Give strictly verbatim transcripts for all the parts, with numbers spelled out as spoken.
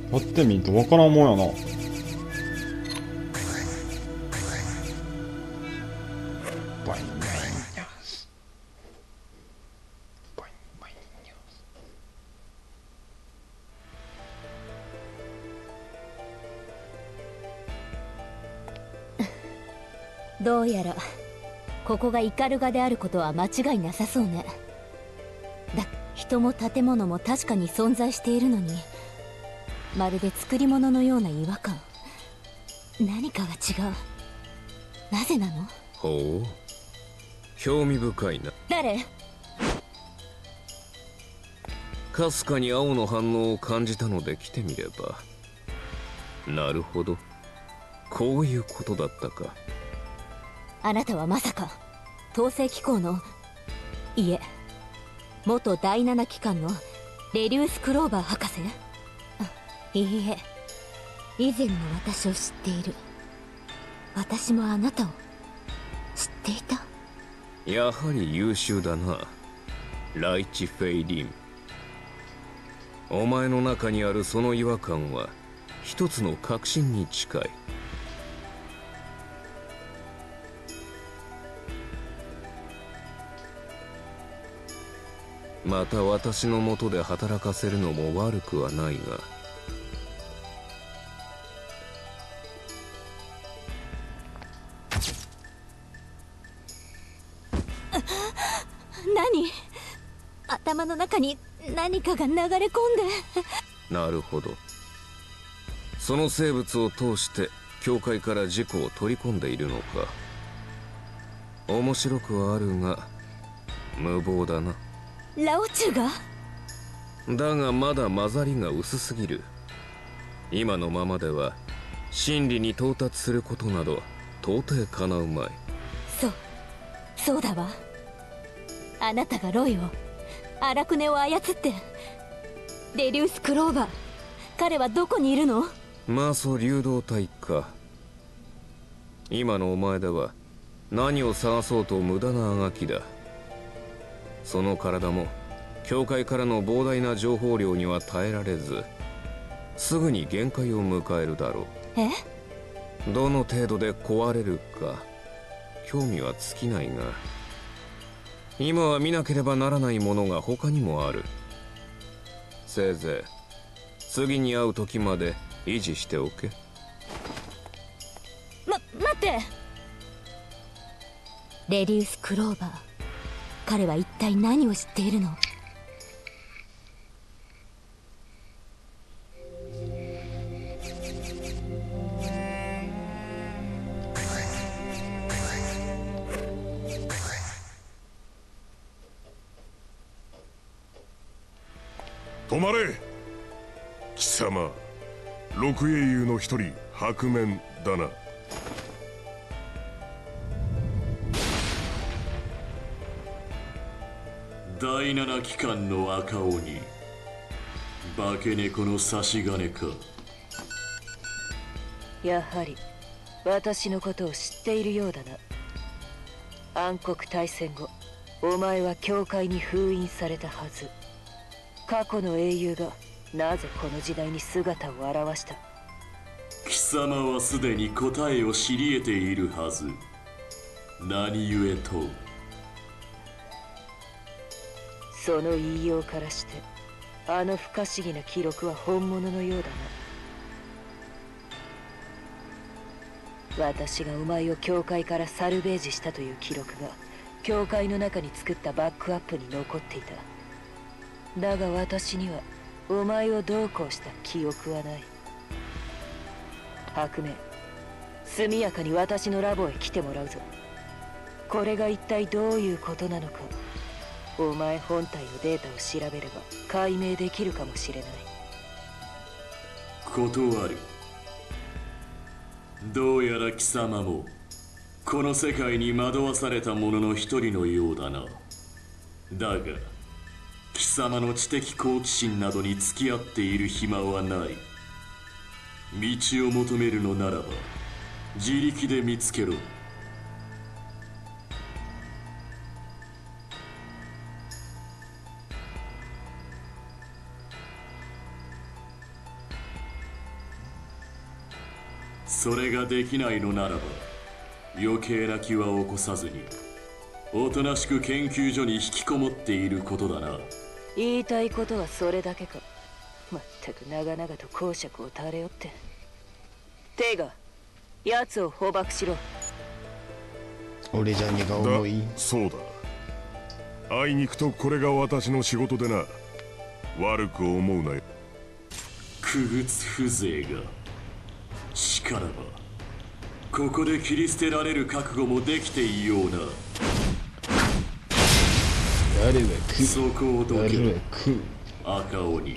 やってみんとわからんもんやな。バインバインニャスバインバインニャス。どうやらここがイカルガであることは間違いなさそうね。だ人も建物も確かに存在しているのに、まるで作り物のような違和感。何かが違う。なぜなの？ ほう、興味深いな。 誰？ かすかに青の反応を感じたので来てみれば。なるほど、こういうことだったか。 あなたはまさか統制機構の、いえ元第七機関のレリウス・クローバー博士？いいえ、以前の私を知っている。私もあなたを知っていた。 やはり優秀だな、ライチ・フェイリン。お前の中にあるその違和感は一つの確信に近い。また私の下で働かせるのも悪くはないが。 何？頭の中に何かが流れ込んで。 なるほど、その生物を通して教会から自己を取り込んでいるのか。面白くはあるが無謀だな。 ラオチュが？ だがまだ混ざりが薄すぎる。今のままでは真理に到達することなど到底叶うまい。 そうそうだわ。あなたがロイを、アラクネを操って。レリウス・クローバー、彼はどこにいるの？ マーソ流動体か。今のお前では何を探そうと無駄なあがきだ。その体も教会からの膨大な情報量には耐えられず、すぐに限界を迎えるだろう。 え？ どの程度で壊れるか興味は尽きないが、今は見なければならないものが他にもある。せいぜい次に会う時まで維持しておけ。 ま、待って。レリウス・クローバー、彼は一体何を知っているの？ 止まれ貴様。六英雄の一人白面だな。 第七機関の赤鬼、化け猫の差し金か。 やはり私のことを知っているようだな。暗黒大戦後、お前は教会に封印されたはず。過去の英雄がなぜこの時代に姿を現した？ 貴様はすでに答えを知り得ているはず。何故と？ その言いようからして、あの不可思議な記録は本物のようだな。私がお前を教会からサルベージしたという記録が教会の中に作ったバックアップに残っていた。だが私にはお前をどうこうした記憶はない。白明、速やかに私のラボへ来てもらうぞ。これが一体どういうことなのか、お前本体のデータを調べれば解明できるかもしれない。 断る。どうやら貴様もこの世界に惑わされた者の一人のようだな。だが貴様の知的好奇心などに付き合っている暇はない。道を求めるのならば自力で見つけろ。 それができないのならば余計な気は起こさずにおとなしく研究所に引きこもっていることだな。 言いたいことはそれだけか。まったく長々と講釈を垂れよって。テイガ、奴を捕獲しろ。 俺じゃ荷がだ重い。 そうだ。あいにくとこれが私の仕事でな。悪く思うなよ。 傀儡風情が。しからばここで切り捨てられる覚悟もできていような。 やるべく。 そこをどやけるべく。 赤鬼。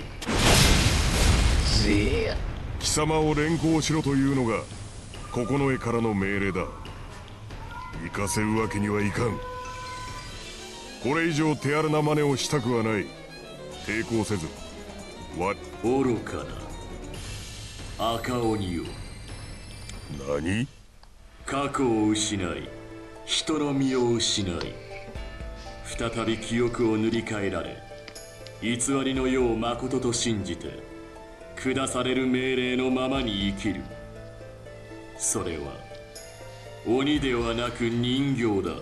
ぜや。 貴様を連行しろというのが九重からの命令だ。行かせるわけにはいかん。これ以上手荒な真似をしたくはない。抵抗せずわ愚かな赤鬼よ。 何？ 過去を失い人の身を失い再び記憶を塗り替えられ偽りの世を誠と信じて下される命令のままに生きる。それは鬼ではなく人形だ。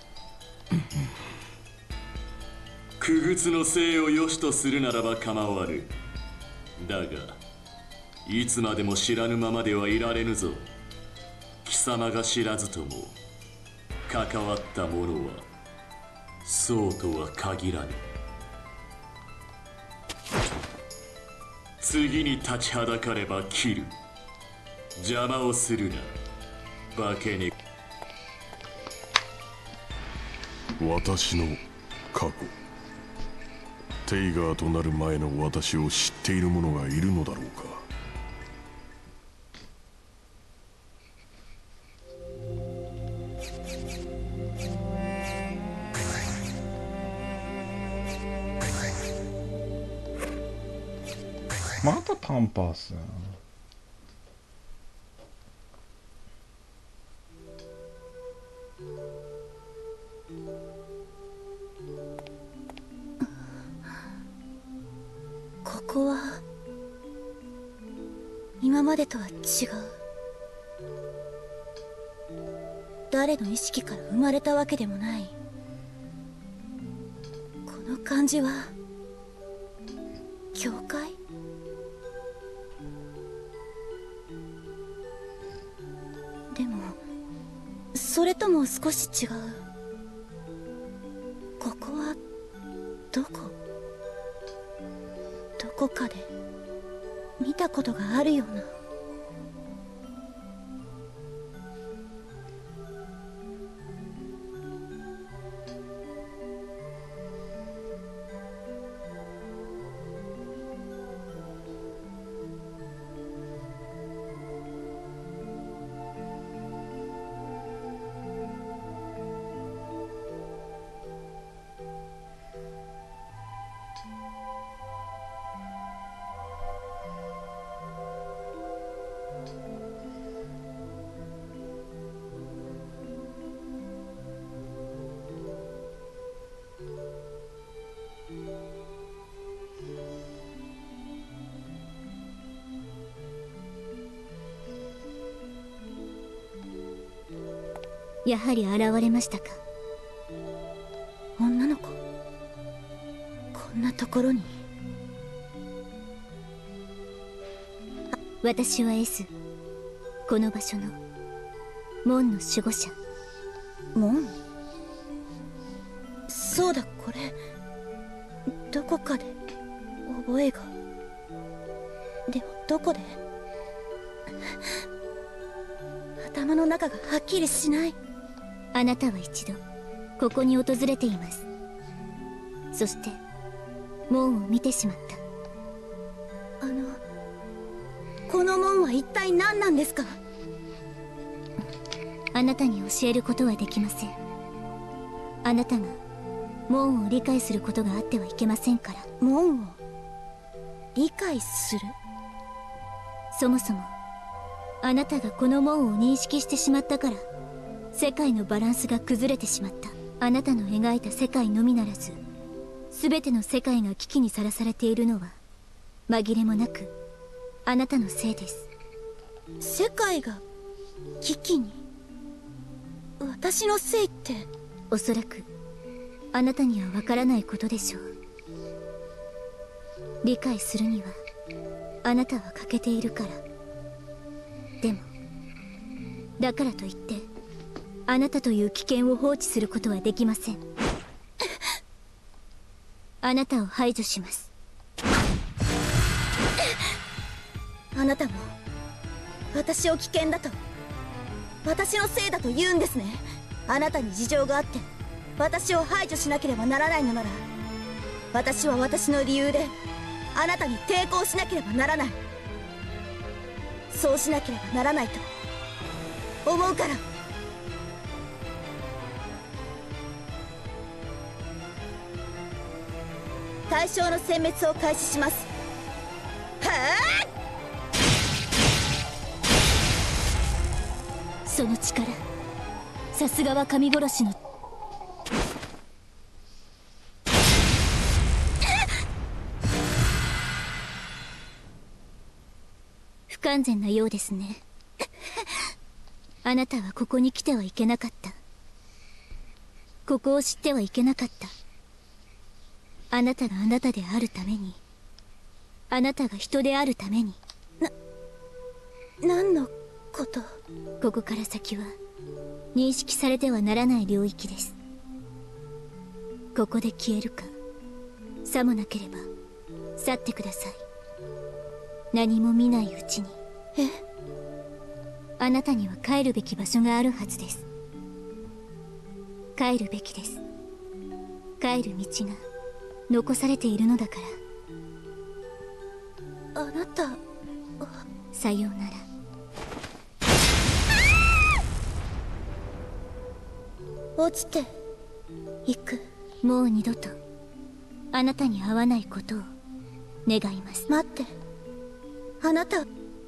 傀儡の生を良しとするならば構わぬ。だがいつまでも知らぬままではいられぬぞ。貴様が知らずとも関わった者はそうとは限らぬ。次に立ちはだかれば切る。邪魔をするな化け猫。 私の過去、テイガーとなる前の私を知っている者がいるのだろうか。 またパンパース。 ここは今までとは違う。誰の意識から生まれたわけでもない。この感じは教会？でもそれとも少し違う。ここはどこ？どこかで見たことがあるような。 やはり現れましたか。 女の子、こんなところに。 私は S、 この場所の門の守護者。 門？そうだ、これどこかで覚えが。でもどこで？頭の中がはっきりしない。 あなたは一度ここに訪れています。そして門を見てしまった。 あのこの門は一体何なんですか？ あなたに教えることはできません。あなたが門を理解することがあってはいけませんから。 門を理解する？ そもそもあなたがこの門を認識してしまったから世界のバランスが崩れてしまった。あなたの描いた世界のみならず全ての世界が危機にさらされているのは紛れもなくあなたのせいです。 世界が危機に私のせいって。 おそらくあなたにはわからないことでしょう。理解するにはあなたは欠けているから。でもだからといってあなたという危険を放置することはできません。あなたを排除します。 あなたも私を危険だと、私のせいだと言うんですね。あなたに事情があって私を排除しなければならないのなら、私は私の理由であなたに抵抗しなければならない。そうしなければならないと思うから。対象の殲滅を開始します。はあ、その力、さすがは神殺しの。不完全なようですね。あなたはここに来てはいけなかった。ここを知ってはいけなかった。あなたがあなたであるために、あなたが人であるために。 な、何のこと？ ここから先は認識されてはならない領域です。ここで消えるか、さもなければ去ってください。何も見ないうちに。 え？ あなたには帰るべき場所があるはずです。帰るべきです。帰る道が残されているのだから。あなたは。 さようなら。 落ちていく。 もう二度とあなたに会わないことを願います。 待って、あなた。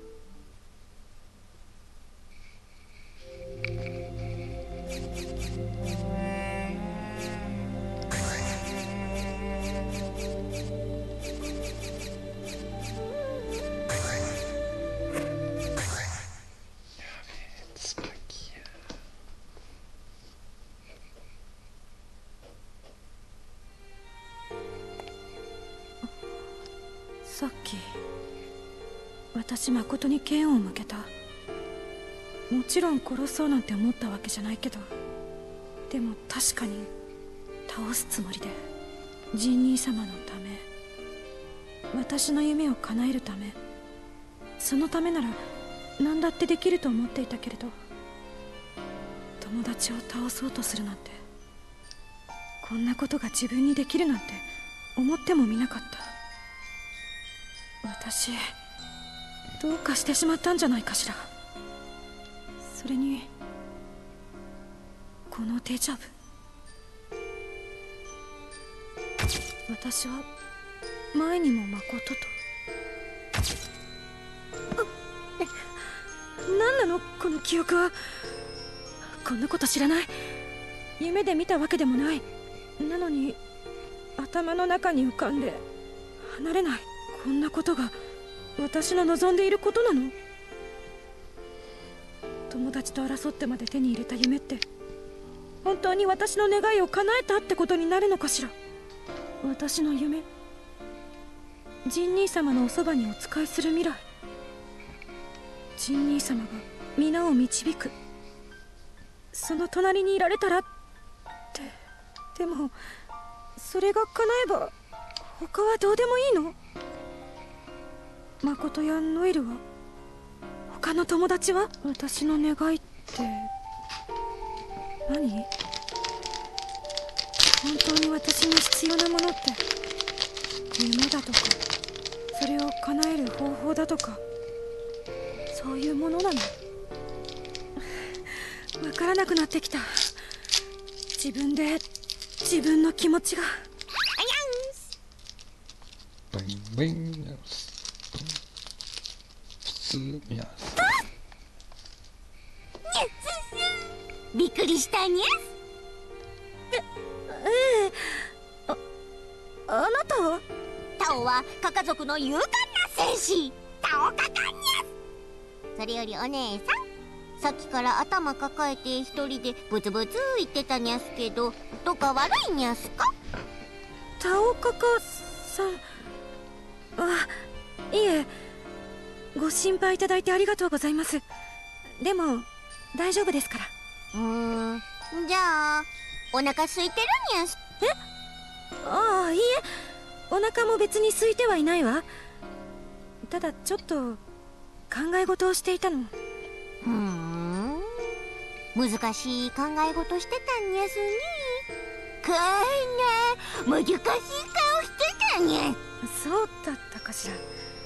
さっき私誠に剣を向けた。もちろん殺そうなんて思ったわけじゃないけど、でも確かに倒すつもりで、ジン兄様のため、私の夢を叶えるため、そのためなら何だってできると思っていたけれど、友達を倒そうとするなんて、こんなことが自分にできるなんて思ってもみなかった。私どうかしてしまったんじゃないかしら。それにこのデジャブ、私は前にも誠と。何なのこの記憶は。こんなこと知らない。夢で見たわけでもない。なのに頭の中に浮かんで離れない。こんなことが私の望んでいることなの？友達と争ってまで手に入れた夢って本当に私の願いを叶えたってことになるのかしら。私の夢、ジン兄様のおそばにお仕えする未来、ジン兄様が皆を導く、その隣にいられたらって。でもそれが叶えば他はどうでもいいの？誠やノエルは、他の友達は？私の願いって何？本当に私に必要なものって夢だとか、それを叶える方法だとか、そういうものなの？わからなくなってきた。自分で自分の気持ちが。 びっくりしたにゃ。 え、ええ、あ、あなたは？ タオはカカ族の勇敢な戦士、タオカカンにゃ。それよりお姉さん、 さっきから頭抱えて一人でブツブツ言ってたにゃすけど、どっか悪いにゃすか？ タオカカさん。あ、いえ、ご心配いただいてありがとうございます。でも大丈夫ですから。 うーん、じゃあお腹空いてるにゃす。 え？ああ、いいえ、お腹も別に空いてはいないわ。ただちょっと考え事をしていたの。 ふーん、難しい考え事してたんにゃすね。こんな難しい顔してたにゃ。 そうだったかしら。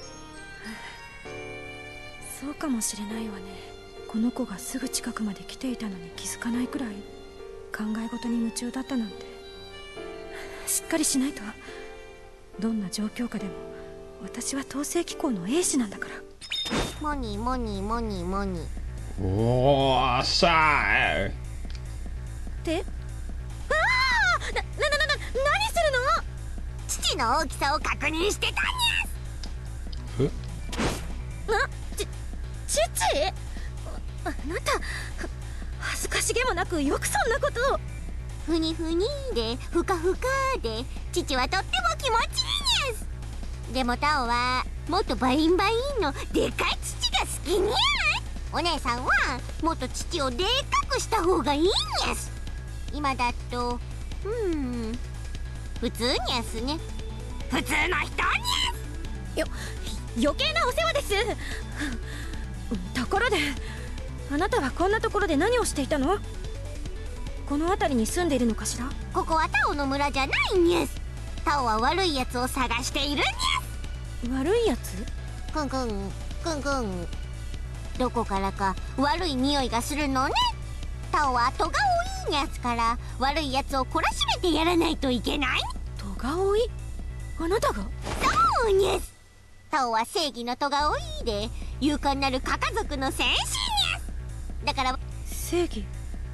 そうかもしれないわね。この子がすぐ近くまで来ていたのに気づかないくらい考え事に夢中だったなんて。しっかりしないと。どんな状況下でも私は統制機構の英士なんだから。 モニモニモニモニ。 おーしゃーってああ、な、な、な、な、何するの？ 父の大きさを確認してたにゃ。 えな、ち、父？あ、あなた恥ずかしげもなくよくそんなことを。 ふにふにでふかふかで父はとっても気持ちいいにゃす。でもタオはもっとバインバインのでかい父が好きにゃ。お姉さんはもっと父をでかくした方がいいにゃす。今だとうん普通にゃすね。普通の人にゃす。 よ余計なお世話です。ところであなたはこんなところで何をしていたの？この辺りに住んでいるのかしら？ ここはタオの村じゃないにゃす。タオは悪いやつを探しているにゃす。 悪いやつ？ くんくんくんくん、どこからか悪い匂いがするのね。タオは戸が多いにゃすから悪いやつを懲らしめてやらないといけない。 戸が多い？あなたが？ そうにゃす。タオは正義の戸が多いで勇敢なるカカ族の戦士にゃす。だから正義？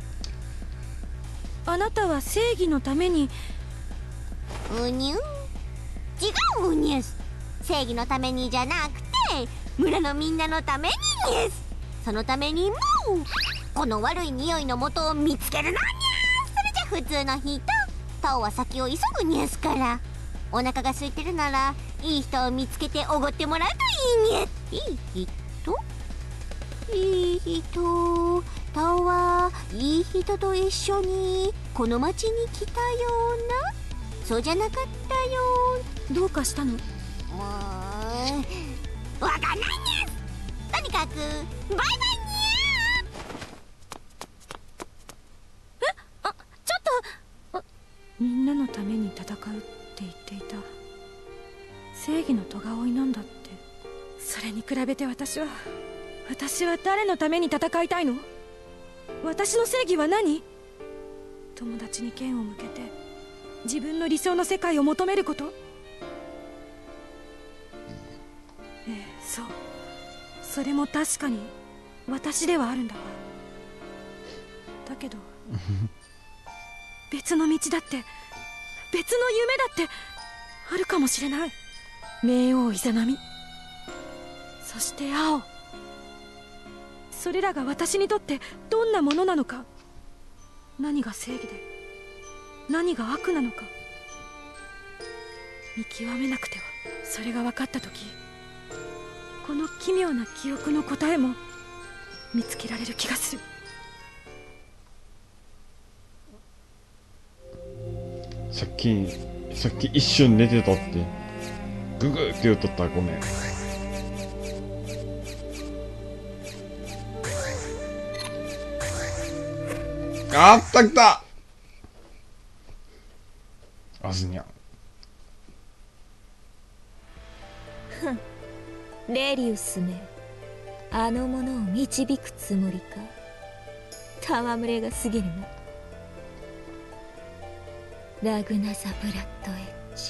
あなたは正義のために？ うにゅん、違うにゃす。正義のためにじゃなくて村のみんなのためににゃす。そのためにもこの悪い匂いの元を見つけるのにゃ。それじゃ普通の人。タオは先を急ぐにゃすから。お腹が空いてるならいい人を見つけておごってもらうといいにゃ。いい人？いい人。タオはいい人と一緒にこの町に来たような。そうじゃなかったよ。 どうかしたの？ もうわかんないにゃ。とにかくバイバイにゃ。 え、あ、ちょっと。あ、みんなのために戦うって言っていた。正義の戸が追いなんだって。それに比べて私は私は誰のために戦いたいの？私の正義は何？友達に剣を向けて自分の理想の世界を求めること？ええ、そう。それも確かに私ではあるんだわ。だけど別の道だって別の夢だってあるかもしれない。冥王イザナミ、そして青。それらが私にとってどんなものなのか、何が正義で何が悪なのか見極めなくては。それが分かった時、この奇妙な記憶の答えも見つけられる気がする。 さっきさっき一瞬寝てたってググって言うとった。ごめん。あった来た。あずにゃん。 ふん、レリウスめ、あの者を導くつもりか。戯れが過ぎるな。ラグナザ・ブラッドエッジ、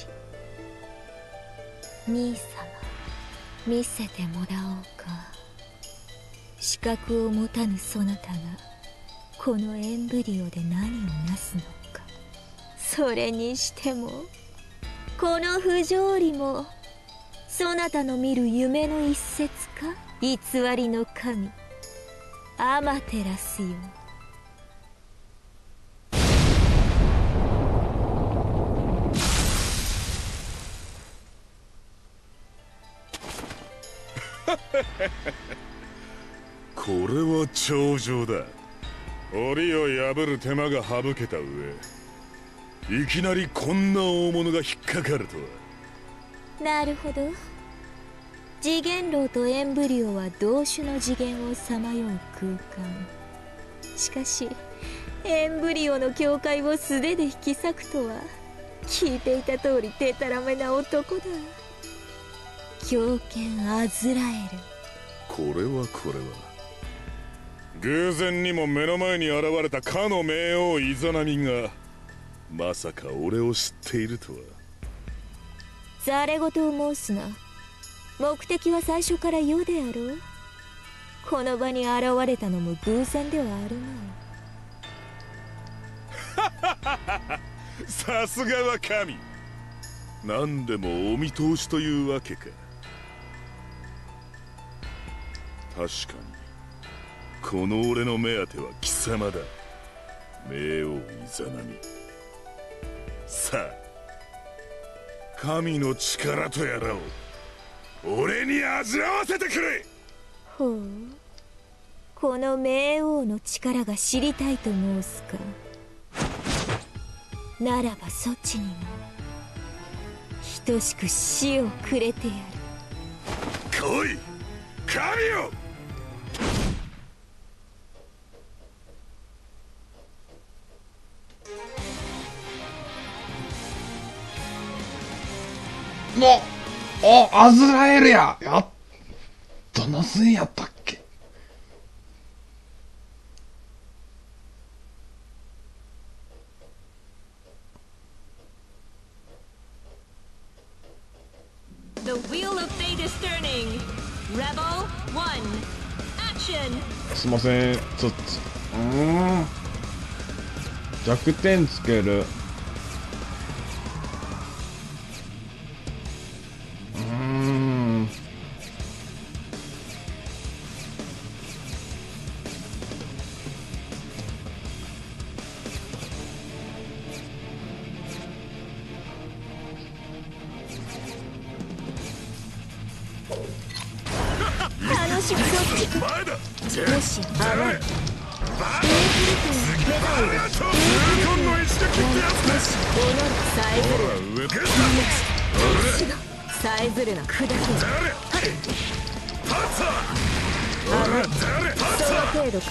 兄様、見せてもらおうか。資格を持たぬそなたがこのエンブリオで何をなすのか。それにしてもこの不条理もそなたの見る夢の一節か。偽りの神、 アマテラスよ。 これは頂上だ。檻を破る手間が省けた上、いきなりこんな大物が引っかかるとは。 なるほど。次元楼とエンブリオは同種の次元をさまよう空間。しかしエンブリオの境界を素手で引き裂くとは、聞いていた通りデタラメな男だ。狂犬アズラエル。 これはこれは偶然にも目の前に現れたかの冥王イザナミがまさか俺を知っているとは。 ざれ言を申すな。目的は最初から世であろう。この場に現れたのも偶然ではあるまい。 さすがは神。何でもお見通しというわけか。確かにこの俺の目当ては貴様だ、冥王イザナミ。さあ神の力とやらを俺に味わわせてくれ。 ほう、この冥王の力が知りたいと申すか。ならばそちにも等しく死をくれてやる。 来い神よ。 もう、お、アズラエルや。やっ、どの線やったっけ。 The wheel of fate is turning. Rebel one. Action. すいません、ちょっと、うーん。弱点つける。うーん。 楽しくそっちか。 前だ。 もしあらん今の一撃ってやつだ。 さえずる上か。 さえずるな砕け誰？パッツァ。俺誰？パッツそのァ。 程度か。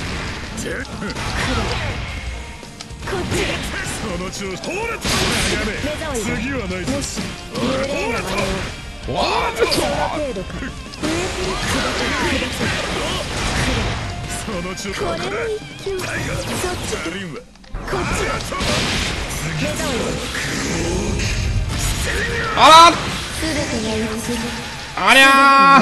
こっちその調子。通れ。長め。次はないぞ。 もし無礼な真似を。 わあ、ちょっと。 その程度か。上から砕け砕その調子。 け。これも一球。そっち。 リンは。 こっち。目覚あめ全てが一致。 らありゃ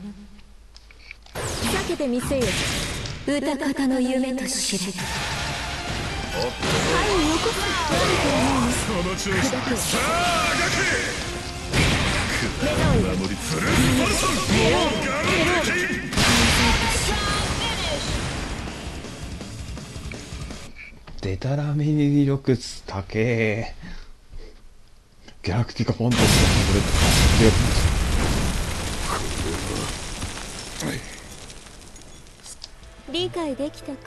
ー。 避けてみせよ。歌方の夢と知れ。はい、よこその調子。さあ、あがけ。 目覚め。 守りつるパルソン。ガラルキ。 デタラメに威力高え。ギャラクティカファンタジーが外れた。 理解できたか。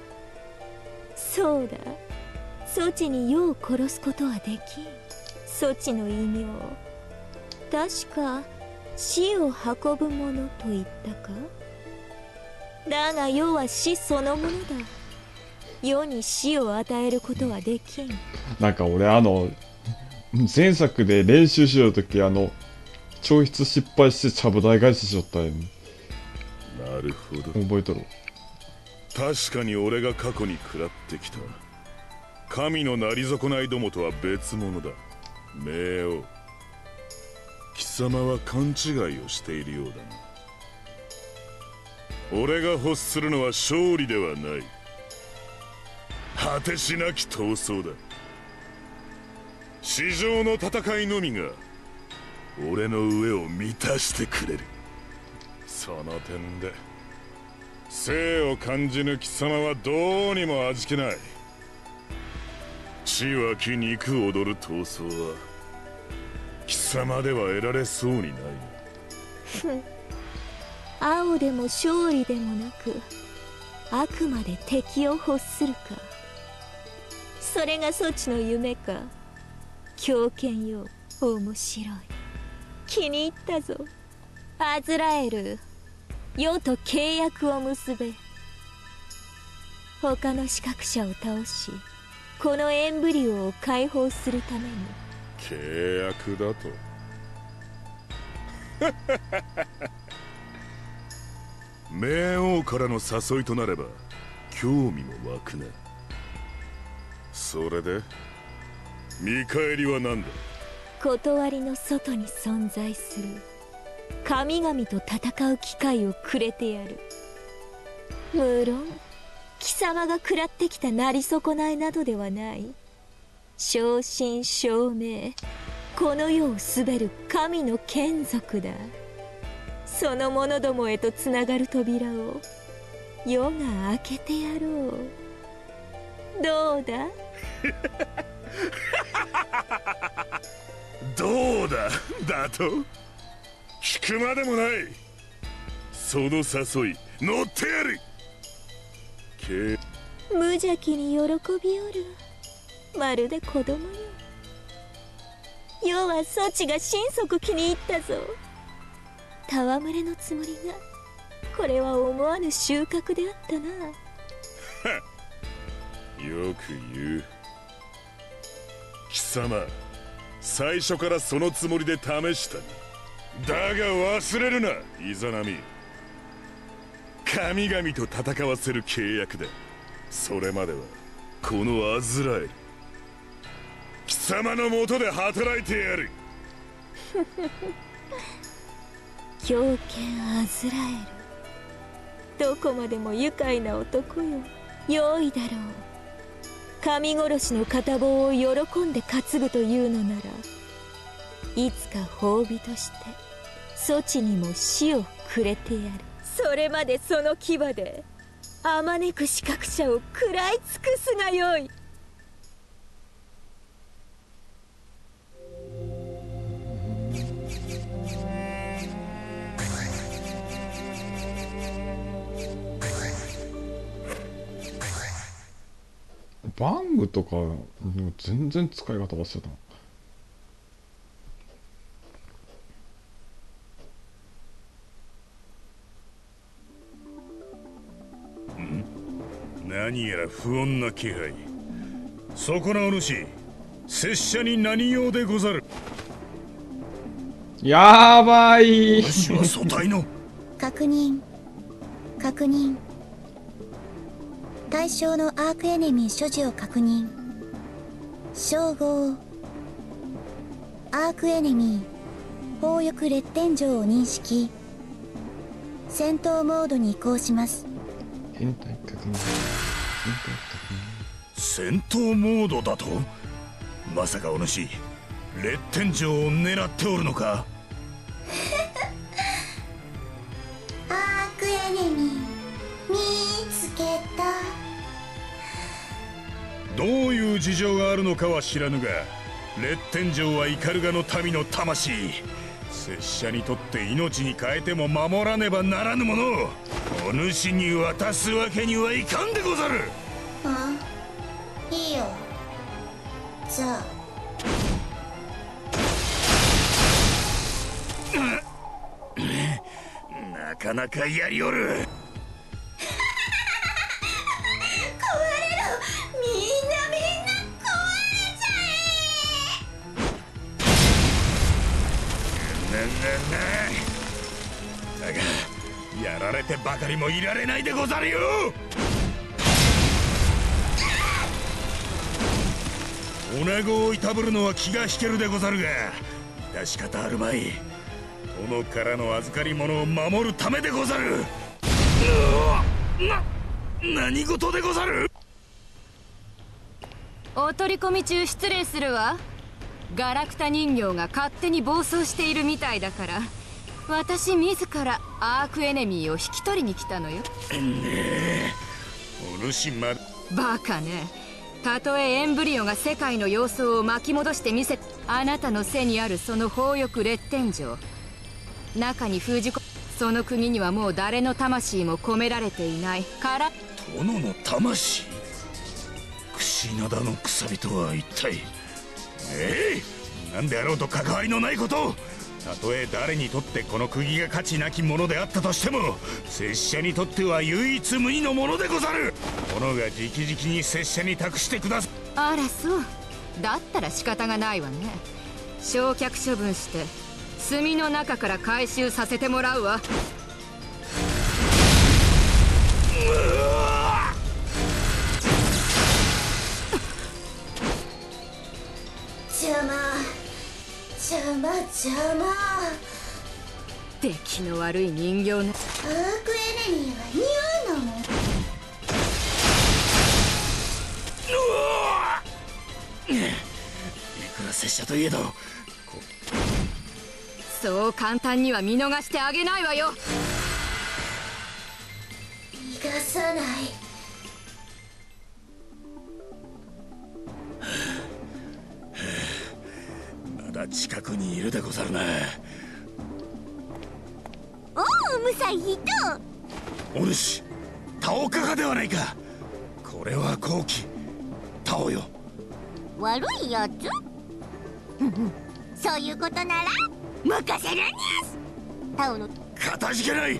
そうだ、ソチに世を殺すことはできん。ソチの異名、確か死を運ぶものと言ったか。だが世は死そのものだ。世に死を与えることはできん。 なんか俺あの前作で練習しようときあの調筆失敗してちゃぶ台返ししよったんやね。 なるほど。 覚えとる。 確かに俺が過去に食らってきた神のなり損ないどもとは別物だ。冥王、貴様は勘違いをしているようだな。俺が欲するのは勝利ではない、果てしなき闘争だ。地上の戦いのみが俺の上を満たしてくれる。その点で生を感じぬ貴様はどうにも味気ない。血湧き肉踊る闘争は貴様では得られそうにない。 青でも勝利でもなく、あくまで敵を欲するか。それがそちの夢か。狂犬よ、面白い。気に入ったぞ。アズラエル、世と契約を結べ。他の刺客者を倒し、このエンブリオを解放するために。 契約だと冥王からの誘いとなれば興味も湧くな。それで見返りは何だ。 断りの外に存在する神々と戦う機会をくれてやる。無論貴様が食らってきたなり損ないなどではない。正真正銘、この世を滑る神の眷属だ。その者どもへとつながる扉を世が開けてやろう。どうだどうだだと聞くまでもない。その誘い乗ってやる。け無邪気に喜びおる。まるで子供よ。世はそちが心底気に入ったぞ。戯れのつもりが、これは思わぬ収穫であったな。 よく言う。貴様、最初からそのつもりで試した。だが忘れるな、イザナミ。神々と戦わせる契約だ。それまではこのアズラエル、貴様のもとで働いてやる。 狂犬アズラエル、どこまでも愉快な男よ。用意だろう。神殺しの片棒を喜んで担ぐというのなら、いつか褒美としてそちにも死をくれてやる。それまでその牙であまねく刺客者を食らい尽くすがよい。 バングとか全然使い方忘れた。 何やら不穏な気配。そこなお主、拙者に何用でござる。 やばい。 私は組対の確認確認。対象のアークエネミー所持を確認。称号アークエネミー砲翼列天井を認識。戦闘モードに移行します。 変態確認。 戦闘モードだと。まさかお主、列天井を狙っておるのか。 アークエネミー見つけた。 どういう事情があるのかは知らぬが、列天井はイカルガの民の魂。拙者にとって命に代えても守らねばならぬものをお主に渡すわけにはいかんでござる。 あ、いいよ。じゃあなかなかやりおる。だがやられてばかりもいられないでござるよ。女子をいたぶるのは気が引けるでござるが、致し方あるまい。殿からの預かり物を守るためでござる。な何事でござる。 お取り込み中失礼するわ。ガラクタ人形が勝手に暴走しているみたいだから、 私自らアークエネミーを引き取りに来たのよ。 ねえ、お主まバカね。たとえエンブリオが世界の様相を巻き戻してみせ、あなたの背にあるその宝翼列天城、中に封じ込その釘にはもう誰の魂も込められていないから。 殿の魂？櫛灘のくさびとは一体。ええ、なんであろうと関わりのないことを。たとえ誰にとってこの釘が価値なきものであったとしても、拙者にとっては唯一無二のものでござる。殿が直々に拙者に託してくださ。 あらそう。だったら仕方がないわね。焼却処分して炭の中から回収させてもらうわ。 邪魔邪魔邪魔。 出来の悪い人形ね。 アークエネミーは似合うのも。 いくら拙者といえどそう簡単には見逃してあげないわよ。 逃がさない。 まだ近くにいるでござるな。 おお、ムサヒト。 お主タオカカではないか。これは好機タオよ。 悪いやつそういうことなら任せるにゃす。タオのかたじけない。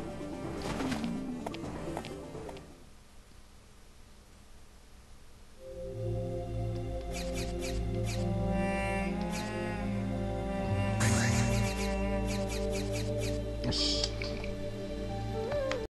よし。